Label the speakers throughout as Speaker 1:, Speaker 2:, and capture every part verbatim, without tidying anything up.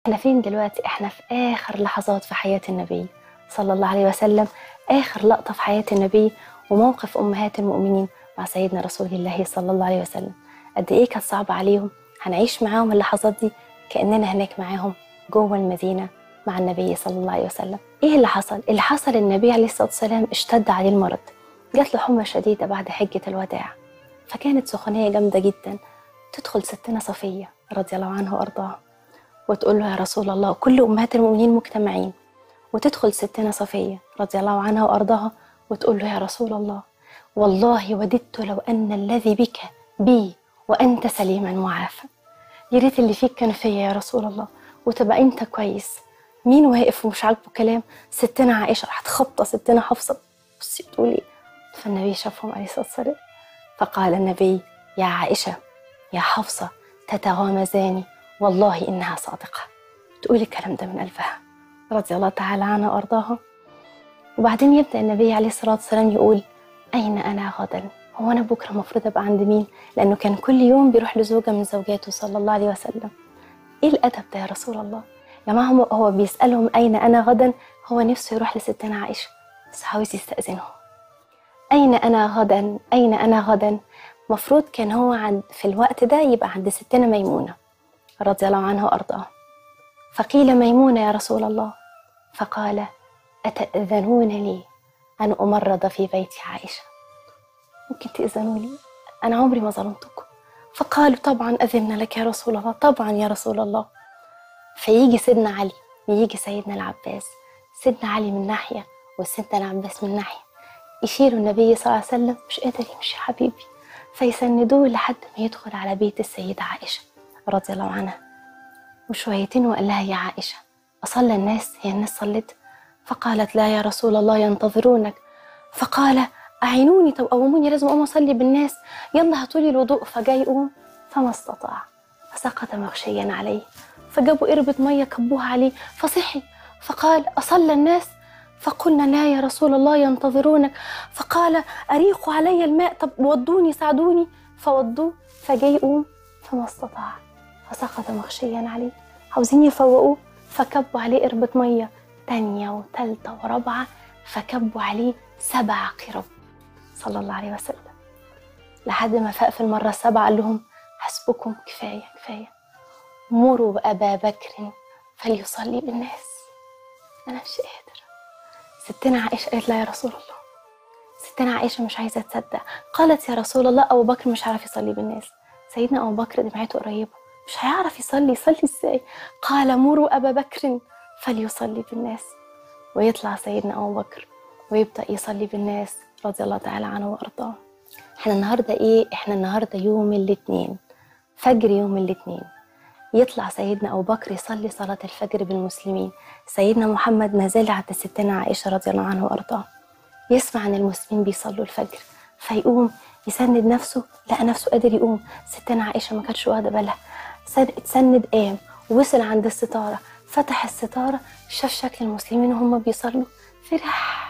Speaker 1: احنا فين دلوقتي؟ احنا في آخر لحظات في حياة النبي صلى الله عليه وسلم، آخر لقطة في حياة النبي وموقف أمهات المؤمنين مع سيدنا رسول الله صلى الله عليه وسلم. قد إيه كانت صعبة عليهم. هنعيش معاهم اللحظات دي كأننا هناك معاهم جوه المدينة مع النبي صلى الله عليه وسلم. إيه اللي حصل؟ اللي حصل النبي عليه الصلاة والسلام اشتد عليه المرض، جات له حمى شديدة بعد حجة الوداع، فكانت سخونية جامدة جدا. تدخل ستنا صفية رضي الله عنها وأرضاها وتقول له يا رسول الله، كل أمهات المؤمنين مجتمعين، وتدخل ستنا صفية رضي الله عنها وأرضاها وتقول له يا رسول الله، والله وددت لو أن الذي بك بي وأنت سليما معافى. يا ريت اللي فيك كان فيا يا رسول الله وتبقى أنت كويس. مين واقف ومش عاجبه كلام؟ ستنا عائشة. راحت خبطة ستنا حفصة، بصي تقولي. فالنبي شافهم عليه الصلاة والسلام فقال النبي: يا عائشة يا حفصة تتغامزان، والله إنها صادقة. تقولي الكلام ده من قلبها رضي الله تعالى عنها وأرضاها. وبعدين يبدأ النبي عليه الصلاة والسلام يقول: أين أنا غدا؟ هو أنا بكرة مفروض أبقى عند مين؟ لأنه كان كل يوم بيروح لزوجة من زوجاته صلى الله عليه وسلم. إيه الأدب ده يا رسول الله؟ يا جماعة هو بيسألهم أين أنا غدا، هو نفسه يروح لستنا عائشة بس عاوز يستأذنه. أين أنا غدا؟ أين أنا غدا؟ مفروض كان هو عند في الوقت ده يبقى عند ستنا ميمونة رضي الله عنها وأرضاها. فقيل: ميمونة يا رسول الله. فقال: أتأذنون لي أن أمرض في بيت عائشة؟ ممكن تأذنوا لي؟ أنا عمري ما ظلمتكم. فقالوا: طبعا أذن لك يا رسول الله، طبعا يا رسول الله. فيجي سيدنا علي، يجي سيدنا العباس، سيدنا علي من ناحية وسيدنا العباس من ناحية، يشيلوا النبي صلى الله عليه وسلم، مش قادر يمشي يا حبيبي، فيسندوه لحد ما يدخل على بيت السيدة عائشة رضي الله عنها. وشويتين وقال لها: يا عائشة أصلى الناس؟ هي الناس صلت؟ فقالت: لا يا رسول الله ينتظرونك. فقال: أعينوني، طب قوموني، لازم أقوم أصلي بالناس، يلا هاتولي الوضوء. فجاي يقوم فما استطاع، فسقط مغشيا عليه، فجابوا قربة مية كبوها عليه فصحي. فقال: أصلى الناس؟ فقلنا: لا يا رسول الله ينتظرونك. فقال: أريقوا علي الماء، طب وضوني ساعدوني. فوضوه، فجاي يقوم فما استطاع، فسقط مغشيا عليه. عاوزين يفوقوه، فكبوا عليه قربة مية تانية وتالتة ورابعة، فكبوا عليه سبع قرب صلى الله عليه وسلم، لحد ما فاق في المرة السابعة قال لهم: حسبكم، كفاية كفاية، مروا أبا بكر فليصلي بالناس، أنا مش قادر. ستنا عائشة قالت: لا يا رسول الله. ستنا عائشة مش عايزة تصدق، قالت: يا رسول الله أبو بكر مش عارف يصلي بالناس. سيدنا أبو بكر دمعته قريبة، مش هيعرف يصلي، يصلي ازاي؟ قال: مروا أبا بكر فليصلي بالناس. ويطلع سيدنا أبو بكر ويبدأ يصلي بالناس رضي الله تعالى عنه وأرضاه. احنا النهاردة ايه؟ احنا النهاردة يوم الاثنين، فجر يوم الاثنين، يطلع سيدنا أبو بكر يصلي صلاة الفجر بالمسلمين. سيدنا محمد ما زال عند ستنا عائشة رضي الله عنه وأرضاه، يسمع أن المسلمين بيصلوا الفجر، فيقوم يسند نفسه، لقى نفسه قادر يقوم. ستنا عائشة ما كانتش واخدة بالها، اتسند قام ووصل عند الستارة، فتح الستارة، شاف شكل المسلمين وهم بيصلوا، فرح،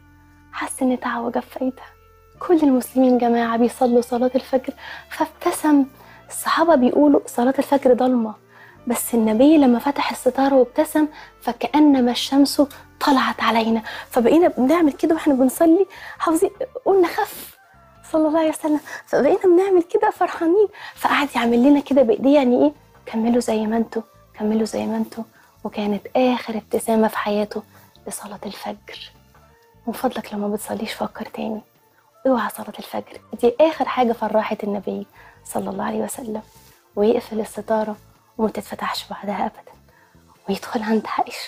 Speaker 1: حس ان دعوة جاب فايدة، كل المسلمين جماعة بيصلوا صلاة الفجر، فابتسم. الصحابة بيقولوا صلاة الفجر ضلمة، بس النبي لما فتح الستارة وابتسم فكأنما الشمس طلعت علينا، فبقينا بنعمل كده واحنا بنصلي، حافظين، قلنا خف صلى الله عليه وسلم، فبقينا بنعمل كده فرحانين. فقعد يعمل لنا كده بايديه، يعني ايه؟ كملوا زي ما انتوا، كملوا زي ما انتوا. وكانت اخر ابتسامة في حياته لصلاة الفجر. من فضلك لما بتصليش فكر تاني، اوعى صلاة الفجر دي اخر حاجة فرحت النبي صلى الله عليه وسلم. ويقفل الستارة وما تتفتحش بعدها ابدا، ويدخل عند عائشة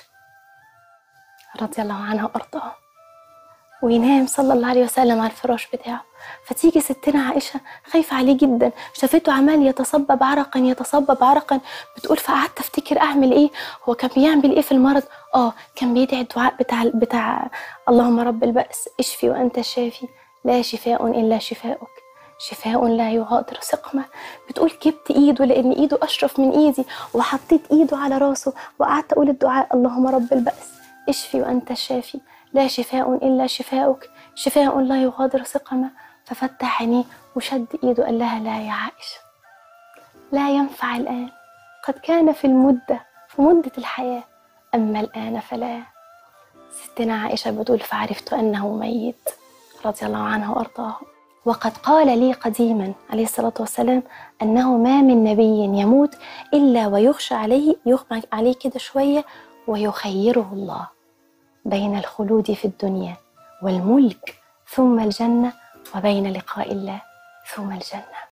Speaker 1: رضي الله عنها وارضاها، وينام صلى الله عليه وسلم على الفراش بتاعه. فتيجي ستنا عائشة خايفة عليه جدا، شافته عمال يتصبب عرقا يتصبب عرقا، بتقول فقعدت افتكر اعمل ايه، هو كان بيعمل ايه في المرض؟ اه كان بيدعي الدعاء بتاع بتاع اللهم رب البأس اشفي وانت الشافي لا شفاء الا شفاؤك شفاء لا يغادر سقما. بتقول جبت ايده لان ايده اشرف من ايدي، وحطيت ايده على راسه وقعدت اقول الدعاء اللهم رب البأس اشفي وانت الشافي لا شفاء إلا شفاؤك شفاء لا يغادر سقما. ففتح عينيه وشد إيده قال لها: لا يا عائشة، لا ينفع الآن، قد كان في المدة في مدة الحياة، أما الآن فلا. ستنا عائشة بتقول فعرفت أنه ميت رضي الله عنه وأرضاه. وقد قال لي قديما عليه الصلاة والسلام أنه ما من نبي يموت إلا ويخشى عليه، يغمى عليه كده شوية ويخيره الله بين الخلود في الدنيا والملك ثم الجنة، وبين لقاء الله ثم الجنة.